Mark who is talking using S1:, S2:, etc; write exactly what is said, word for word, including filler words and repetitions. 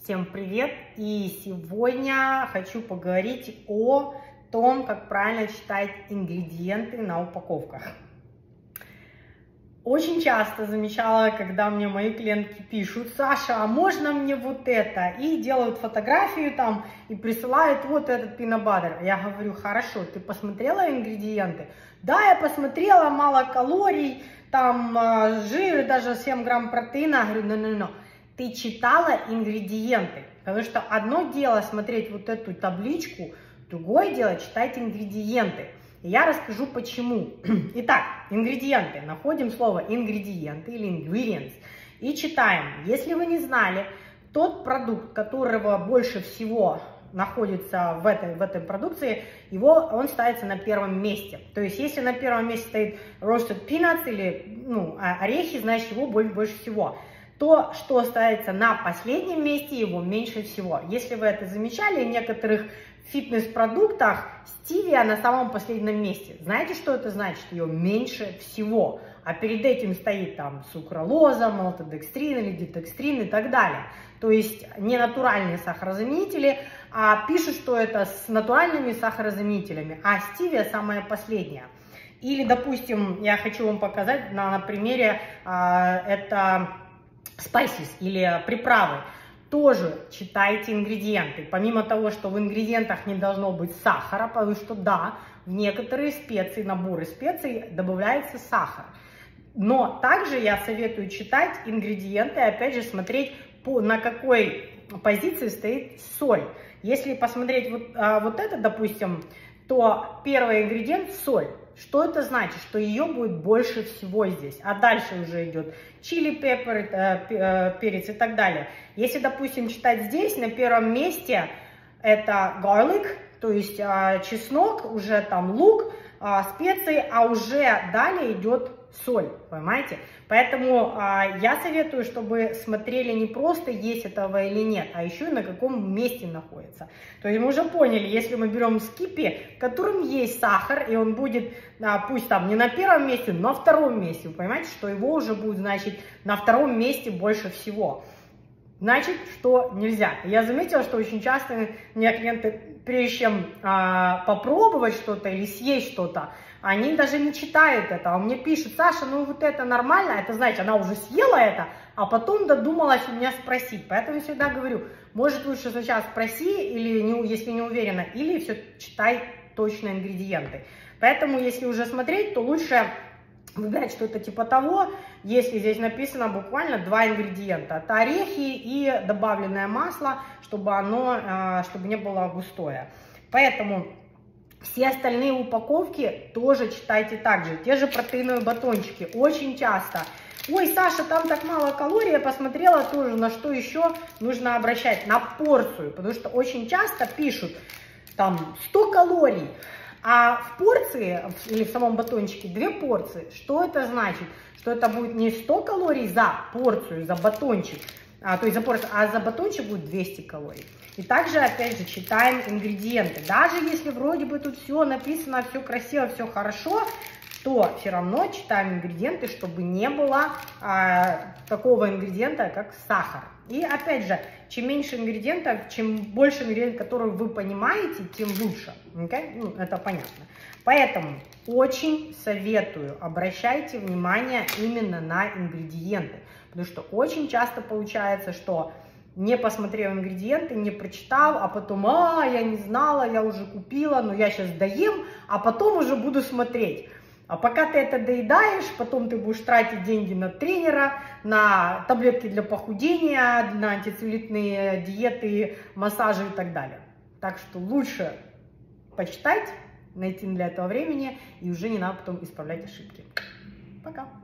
S1: Всем привет! И сегодня хочу поговорить о том, как правильно читать ингредиенты на упаковках. Очень часто замечала, когда мне мои клиентки пишут: Саша, а можно мне вот это? И делают фотографию там и присылают вот этот peanut butter. Я говорю: хорошо, ты посмотрела ингредиенты? Да, я посмотрела, мало калорий, там жир, даже семь грамм протеина. Я говорю: ну-ну-ну. Ты читала ингредиенты, потому что одно дело смотреть вот эту табличку, другое дело читать ингредиенты. И я расскажу почему. Итак, ингредиенты. Находим слово ингредиенты или ingredients и читаем. Если вы не знали, тот продукт, которого больше всего находится в этой, в этой продукции, его, он ставится на первом месте. То есть, если на первом месте стоит roasted peanuts или ну, орехи, значит его больше всего. То, что ставится на последнем месте, его меньше всего. Если вы это замечали, в некоторых фитнес-продуктах стевия на самом последнем месте. Знаете, что это значит? Ее меньше всего. А перед этим стоит там сукралоза, малтодекстрин или детекстрин и так далее. То есть не натуральные сахарозаменители, а пишут, что это с натуральными сахарозаменителями, а стевия самая последняя. Или, допустим, я хочу вам показать на, на примере, а, это spices или приправы. Тоже читайте ингредиенты. Помимо того, что в ингредиентах не должно быть сахара, потому что да, в некоторые специи, наборы специй добавляется сахар. Но также я советую читать ингредиенты, опять же смотреть, по, на какой позиции стоит соль. Если посмотреть вот, а, вот это, допустим, то первый ингредиент соль. Что это значит? Что ее будет больше всего здесь. А дальше уже идет чили, пеппер, перец и так далее. Если, допустим, читать здесь, на первом месте это garlic, то есть чеснок, уже там лук, специи, а уже далее идет соль, понимаете? Поэтому а, я советую, чтобы смотрели не просто есть этого или нет, а еще и на каком месте находится. То есть мы уже поняли, если мы берем скипи, в котором есть сахар, и он будет, а, пусть там не на первом месте, но на втором месте, вы понимаете, что его уже будет, значит, на втором месте больше всего. Значит, что нельзя. Я заметила, что очень часто у меня клиенты, прежде чем а, попробовать что-то или съесть что-то, они даже не читают это, а мне пишут: Саша, ну вот это нормально, это значит, она уже съела это, а потом додумалась у меня спросить. Поэтому я всегда говорю, может лучше сначала спроси, или не, если не уверена, или все читай точно ингредиенты. Поэтому если уже смотреть, то лучше выбирать что-то типа того, если здесь написано буквально два ингредиента. Это орехи и добавленное масло, чтобы оно, чтобы не было густое. Поэтому все остальные упаковки тоже читайте так же. Те же протеиновые батончики. Очень часто: ой, Саша, там так мало калорий, я посмотрела тоже, на что еще нужно обращать. На порцию, потому что очень часто пишут там сто калорий, а в порции или в самом батончике две порции. Что это значит? Что это будет не сто калорий за порцию, за батончик, а, то есть за порцию, а за батончик будет двести калорий. И также, опять же, читаем ингредиенты. Даже если вроде бы тут все написано, все красиво, все хорошо, то все равно читаем ингредиенты, чтобы не было а, такого ингредиента, как сахар. И опять же, чем меньше ингредиентов, чем больше ингредиентов, которые вы понимаете, тем лучше. Okay? Ну, это понятно. Поэтому очень советую, обращайте внимание именно на ингредиенты. Потому что очень часто получается, что не посмотрел ингредиенты, не прочитал, а потом: а, я не знала, я уже купила, но я сейчас доем, а потом уже буду смотреть. А пока ты это доедаешь, потом ты будешь тратить деньги на тренера, на таблетки для похудения, на антицеллюлитные диеты, массажи и так далее. Так что лучше почитать, найти для этого времени, и уже не надо потом исправлять ошибки. Пока!